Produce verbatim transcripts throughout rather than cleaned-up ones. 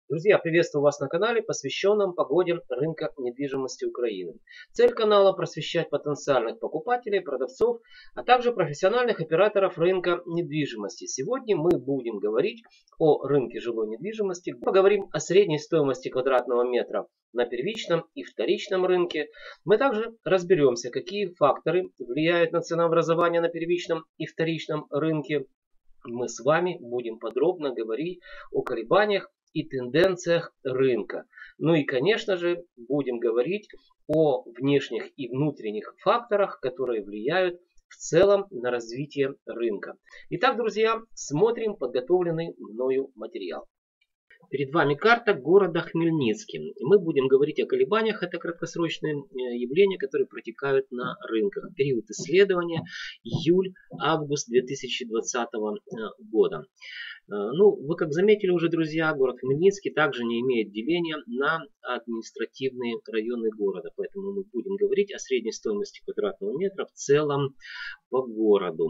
Друзья, приветствую вас на канале, посвященном погоде рынка недвижимости Украины. Цель канала – просвещать потенциальных покупателей, продавцов, а также профессиональных операторов рынка недвижимости. Сегодня мы будем говорить о рынке жилой недвижимости. Поговорим о средней стоимости квадратного метра на первичном и вторичном рынке. Мы также разберемся, какие факторы влияют на ценообразование на первичном и вторичном рынке. Мы с вами будем подробно говорить о колебаниях и тенденциях рынка. Ну и, конечно же, будем говорить о внешних и внутренних факторах, которые влияют в целом на развитие рынка. Итак, друзья, смотрим подготовленный мною материал. Перед вами карта города Хмельницкий. Мы будем говорить о колебаниях. Это краткосрочные явления, которые протекают на рынках. Период исследования июль-август две тысячи двадцатого года. Ну, вы как заметили уже, друзья, город Хмельницкий также не имеет деления на административные районы города. Поэтому мы будем говорить о средней стоимости квадратного метра в целом по городу.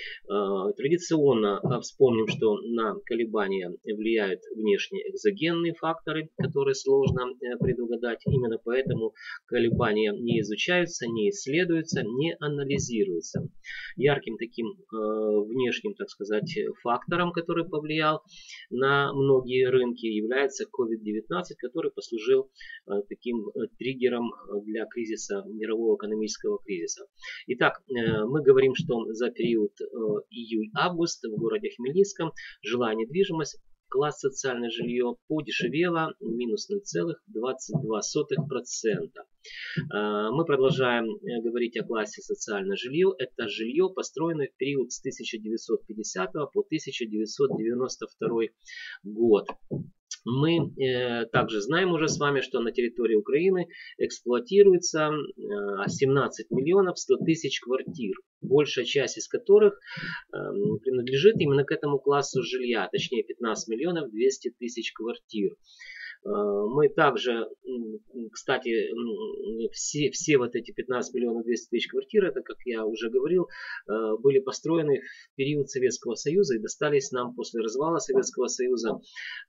Традиционно вспомним, что на колебания влияют внешние экзогенные факторы, которые сложно предугадать. Именно поэтому колебания не изучаются, не исследуются, не анализируются. Ярким таким внешним, так сказать, фактором, который повлиял повлиял на многие рынки, является ковид девятнадцать, который послужил таким триггером для кризиса, мирового экономического кризиса. Итак, мы говорим, что за период июль-август в городе Хмельницком жилая недвижимость, класс социальное жилье подешевело минус ноль целых двадцать две сотых процента. Мы продолжаем говорить о классе социальное жилье. Это жилье, построенное в период с тысяча девятьсот пятидесятого по тысяча девятьсот девяносто второй год. Мы э, также знаем уже с вами, что на территории Украины эксплуатируется э, семнадцать миллионов сто тысяч квартир, большая часть из которых э, принадлежит именно к этому классу жилья, точнее пятнадцать миллионов двести тысяч квартир. Мы также, кстати, все, все вот эти пятнадцать миллионов двести тысяч квартир, это, как я уже говорил, были построены в период Советского Союза и достались нам после развала Советского Союза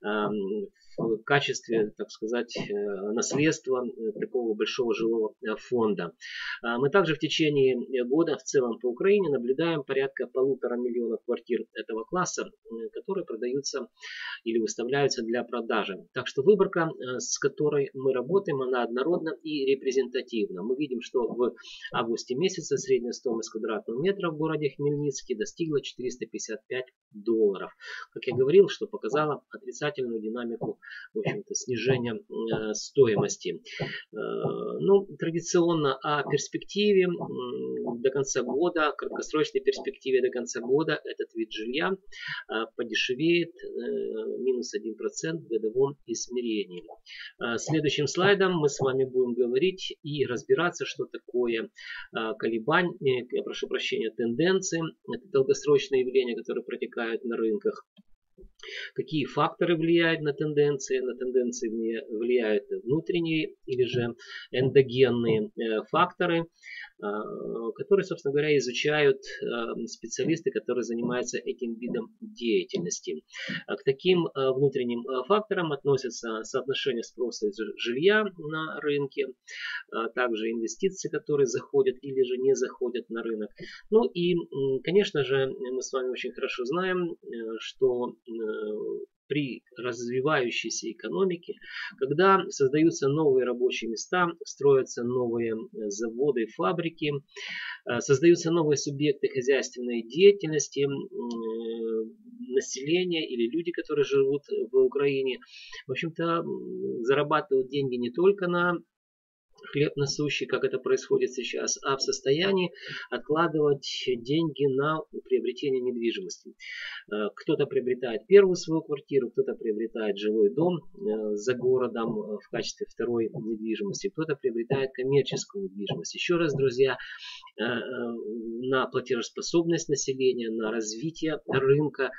в качестве, так сказать, наследства такого большого жилого фонда. Мы также в течение года в целом по Украине наблюдаем порядка полутора миллионов квартир этого класса, которые продаются или выставляются для продажи. Так что выборка, с которой мы работаем, она однородна и репрезентативна. Мы видим, что в августе месяце средняя стоимость квадратного метра в городе Хмельницкий достигла четыреста пятьдесят пять долларов. Как я говорил, что показала отрицательную динамику, в общем-то, снижения э, стоимости. Э, ну, традиционно о перспективе э, до конца года, краткосрочной перспективе до конца года этот вид жилья э, подешевеет э, минус один процент в годовом измерении. Э, следующим слайдом мы с вами будем говорить и разбираться, что такое э, колебания, я прошу прощения, тенденции. Это долгосрочные явления, которые протекают на рынках. Какие факторы влияют на тенденции? На тенденции влияют внутренние или же эндогенные факторы, которые, собственно говоря, изучают специалисты, которые занимаются этим видом деятельности. К таким внутренним факторам относятся соотношение спроса и жилья на рынке, также инвестиции, которые заходят или же не заходят на рынок. Ну и, конечно же, мы с вами очень хорошо знаем, что при развивающейся экономике, когда создаются новые рабочие места, строятся новые заводы, фабрики, создаются новые субъекты хозяйственной деятельности, население или люди, которые живут в Украине, в общем-то, зарабатывают деньги не только на хлеб насущий, как это происходит сейчас, а в состоянии откладывать деньги на приобретение недвижимости. Кто-то приобретает первую свою квартиру, кто-то приобретает жилой дом за городом в качестве второй недвижимости, кто-то приобретает коммерческую недвижимость. Еще раз, друзья, на платежеспособность населения, на развитие рынка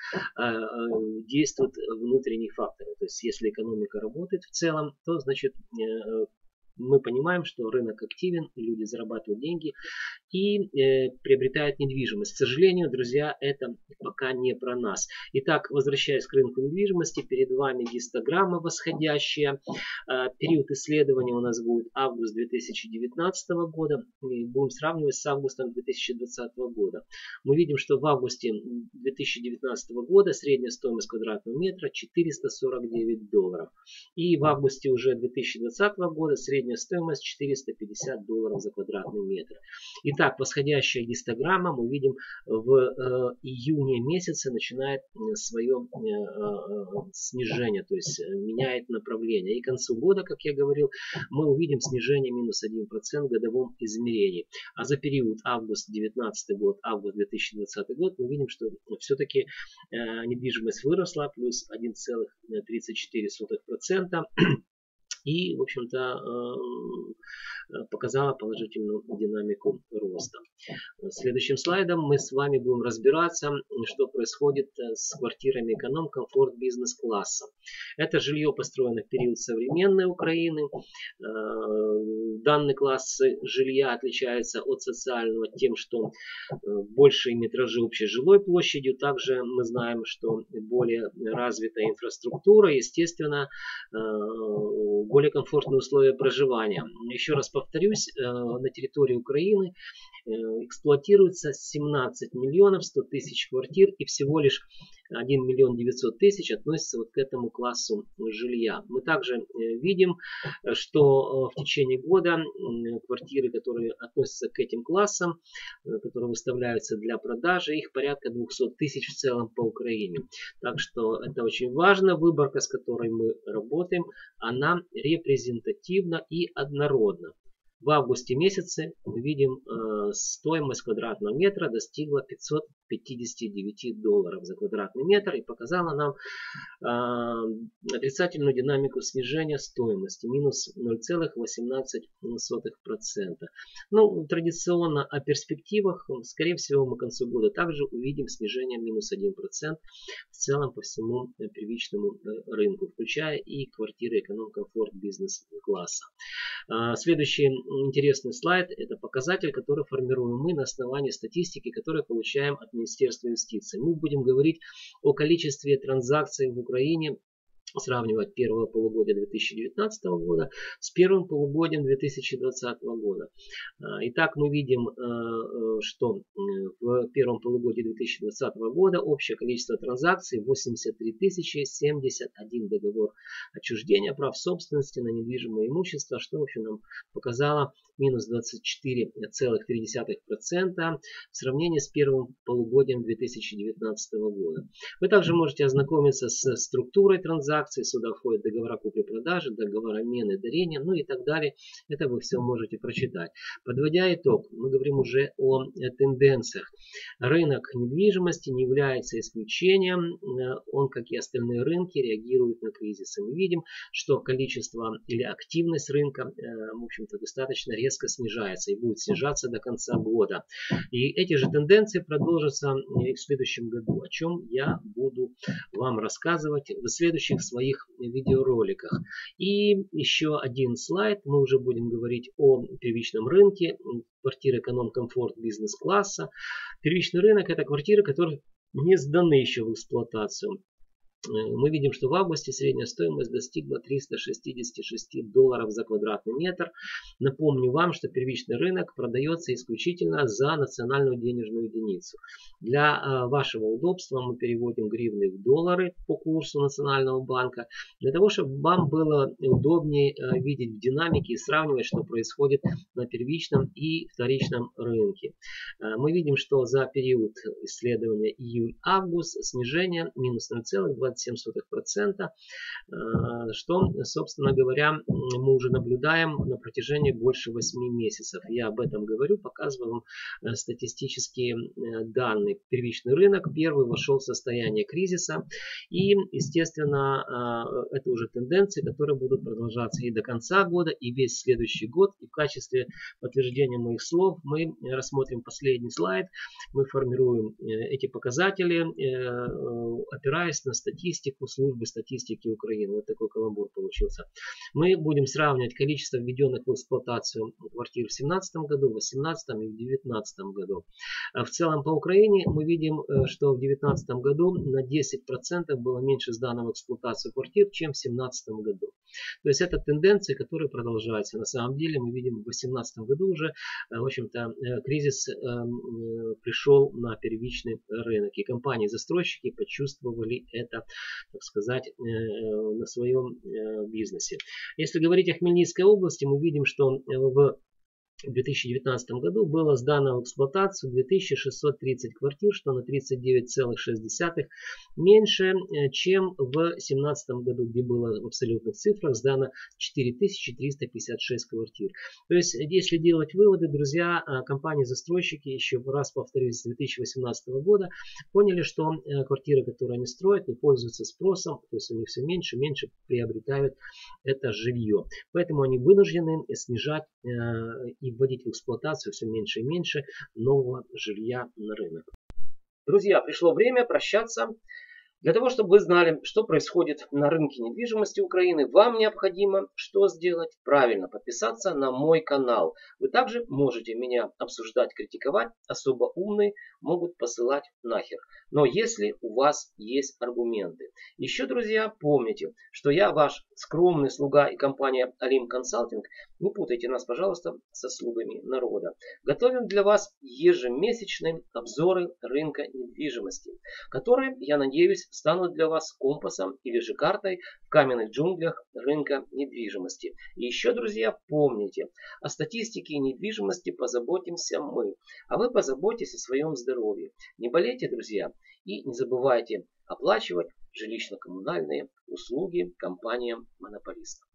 действуют внутренние факторы. То есть, если экономика работает в целом, то, значит, мы понимаем, что рынок активен, люди зарабатывают деньги и э, приобретают недвижимость. К сожалению, друзья, это пока не про нас. Итак, возвращаясь к рынку недвижимости, перед вами гистограмма восходящая. Э, период исследования у нас будет август две тысячи девятнадцатого года. И будем сравнивать с августом две тысячи двадцатого года. Мы видим, что в августе две тысячи девятнадцатого года средняя стоимость квадратного метра четыреста сорок девять долларов. И в августе уже две тысячи двадцатого года средняя стоимость четыреста пятьдесят долларов за квадратный метр. Итак, восходящая гистограмма мы видим в э, июне месяце начинает свое э, э, снижение, то есть меняет направление. И к концу года, как я говорил, мы увидим снижение минус один процент в годовом измерении. А за период август две тысячи девятнадцатый год, август две тысячи двадцатый год мы видим, что все-таки э, недвижимость выросла плюс один целых тридцать четыре сотых процента. И, в общем-то, показала положительную динамику роста. Следующим слайдом мы с вами будем разбираться, что происходит с квартирами эконом-комфорт бизнес-класса. Это жилье, построено в период современной Украины. Данный класс жилья отличается от социального тем, что большие метражи общей жилой площадью. Также мы знаем, что более развитая инфраструктура, естественно, более комфортные условия проживания. Еще раз повторюсь, на территории Украины эксплуатируется семнадцать миллионов сто тысяч квартир, и всего лишь один миллион девятьсот тысяч относится вот к этому классу жилья. Мы также видим, что в течение года квартиры, которые относятся к этим классам, которые выставляются для продажи, их порядка двухсот тысяч в целом по Украине. Так что это очень важно. Выборка, с которой мы работаем, она репрезентативна и однородна. В августе месяце мы видим, э, стоимость квадратного метра достигла пятьсот пятьдесят девять долларов за квадратный метр и показала нам э, отрицательную динамику снижения стоимости, минус ноль целых восемнадцать сотых процента. Ну, традиционно о перспективах, скорее всего, мы к концу года также увидим снижение минус один процент в целом по всему первичному рынку, включая и квартиры эконом-комфорт бизнес-класса. Э, следующий интересный слайд — это показатель, который формируем мы на основании статистики, которую получаем от Министерства юстиции. Мы будем говорить о количестве транзакций в Украине, сравнивать первое полугодие две тысячи девятнадцатого года с первым полугодием две тысячи двадцатого года. Итак, мы видим, что в первом полугодии две тысячи двадцатого года общее количество транзакций восемьдесят три тысячи семьдесят один договор отчуждения прав собственности на недвижимое имущество, что в общем нам показало минус двадцать четыре целых три десятых процента в сравнении с первым полугодием две тысячи девятнадцатого года. Вы также можете ознакомиться с структурой транзакций. Сюда входят договора купли-продажи, договора мены, дарения, ну и так далее. Это вы все можете прочитать. Подводя итог, мы говорим уже о тенденциях. Рынок недвижимости не является исключением. Он, как и остальные рынки, реагирует на кризисы. Мы видим, что количество или активность рынка, в общем-то, достаточно резко снижается и будет снижаться до конца года. И эти же тенденции продолжатся и в следующем году, о чем я буду вам рассказывать в следующих своих видеороликах. И еще один слайд. Мы уже будем говорить о первичном рынке квартир эконом-комфорт бизнес-класса. Первичный рынок — это квартиры, которые не сданы еще в эксплуатацию. Мы видим, что в августе средняя стоимость достигла триста шестьдесят шесть долларов за квадратный метр. Напомню вам, что первичный рынок продается исключительно за национальную денежную единицу. Для вашего удобства мы переводим гривны в доллары по курсу Национального банка, для того, чтобы вам было удобнее видеть в динамике и сравнивать, что происходит на первичном и вторичном рынке. Мы видим, что за период исследования июль-август снижение минус ноль целых двадцать семь сотых процента, что, собственно говоря, мы уже наблюдаем на протяжении больше восьми месяцев. Я об этом говорю, показываю вам статистические данные. Первичный рынок первый вошел в состояние кризиса, и, естественно, это уже тенденции, которые будут продолжаться и до конца года, и весь следующий год. И в качестве подтверждения моих слов мы рассмотрим последний слайд. Мы формируем эти показатели, опираясь на статистику статистику службы статистики Украины. Вот такой каламбур получился. Мы будем сравнивать количество введенных в эксплуатацию квартир в две тысячи семнадцатом году, в две тысячи восемнадцатом и в две тысячи девятнадцатом году. В целом по Украине мы видим, что в две тысячи девятнадцатом году на десять процентов было меньше сданных в эксплуатацию квартир, чем в две тысячи семнадцатом году. То есть это тенденция, которая продолжается. На самом деле мы видим в две тысячи восемнадцатом году уже, в общем-то, кризис пришел на первичный рынок. И компании-застройщики почувствовали это, так сказать, на своем бизнесе. Если говорить о Хмельницкой области, мы видим, что в В две тысячи девятнадцатом году было сдано в эксплуатацию две тысячи шестьсот тридцать квартир, что на тридцать девять целых шесть десятых меньше, чем в две тысячи семнадцатом году, где было в абсолютных цифрах сдано четыре тысячи триста пятьдесят шесть квартир. То есть, если делать выводы, друзья, компании-застройщики, еще раз повторюсь, с две тысячи восемнадцатого года поняли, что квартиры, которые они строят, не пользуются спросом, то есть у них все меньше и меньше приобретают это жилье. Поэтому они вынуждены снижать и вводить в эксплуатацию все меньше и меньше нового жилья на рынок. Друзья, пришло время прощаться. Для того, чтобы вы знали, что происходит на рынке недвижимости Украины, вам необходимо что сделать? Правильно подписаться на мой канал. Вы также можете меня обсуждать, критиковать. Особо умные могут посылать нахер. Но если у вас есть аргументы. Еще, друзья, помните, что я ваш скромный слуга и компания Alim Consulting. Не путайте нас, пожалуйста, со слугами народа. Готовим для вас ежемесячные обзоры рынка недвижимости, которые, я надеюсь, станут для вас компасом или же картой в каменных джунглях рынка недвижимости. И еще, друзья, помните, о статистике недвижимости позаботимся мы, а вы позаботьтесь о своем здоровье. Не болейте, друзья, и не забывайте оплачивать жилищно-коммунальные услуги компаниям-монополистам.